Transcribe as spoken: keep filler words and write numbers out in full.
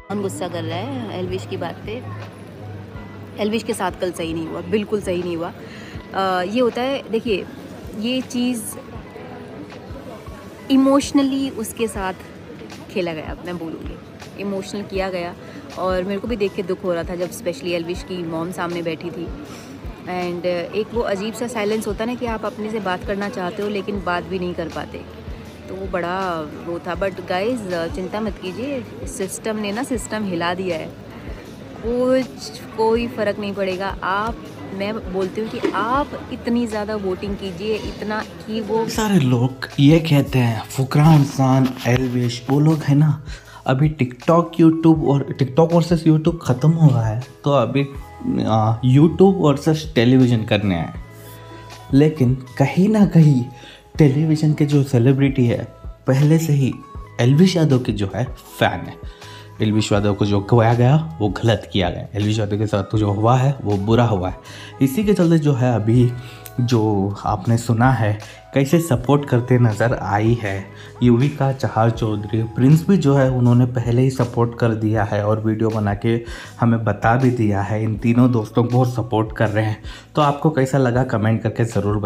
कौन गुस्सा कर रहा है एल्विश की बात पे। एल्विश के साथ कल सही नहीं हुआ, बिल्कुल सही नहीं हुआ। आ, ये होता है, देखिए ये चीज़ इमोशनली उसके साथ खेला गया, मैं बोलूँगी इमोशनल किया गया। और मेरे को भी देख के दुख हो रहा था जब स्पेशली एल्विश की मॉम सामने बैठी थी। एंड एक वो अजीब सा साइलेंस होता है ना कि आप अपने से बात करना चाहते हो लेकिन बात भी नहीं कर पाते, तो वो बड़ा वो था। बट गाइस चिंता मत कीजिए, सिस्टम ने ना सिस्टम हिला दिया है, कुछ कोई फ़र्क नहीं पड़ेगा। आप, मैं बोलती हूँ कि आप इतनी ज़्यादा वोटिंग कीजिए, इतना कि वो सारे लोग ये कहते हैं फुकरा इंसान एल्विश, वो लोग है ना अभी टिकटॉक यूट्यूब और टिकटॉक वर्सेस यूट्यूब ख़त्म हुआ है तो अभी यूट्यूब वर्सेस टेलीविज़न करने आए। लेकिन कहीं ना कहीं टेलीविज़न के जो सेलिब्रिटी है पहले से ही एल्विश यादव के जो है फ़ैन है। एल्विश यादव को जो किया गया वो गलत किया गया, एल्विश यादव के साथ जो हुआ है वो बुरा हुआ है। इसी के चलते जो है अभी जो आपने सुना है कैसे सपोर्ट करते नज़र आई है युविका चहार चौधरी, प्रिंस भी जो है उन्होंने पहले ही सपोर्ट कर दिया है और वीडियो बना के हमें बता भी दिया है। इन तीनों दोस्तों को सपोर्ट कर रहे हैं। तो आपको कैसा लगा कमेंट करके ज़रूर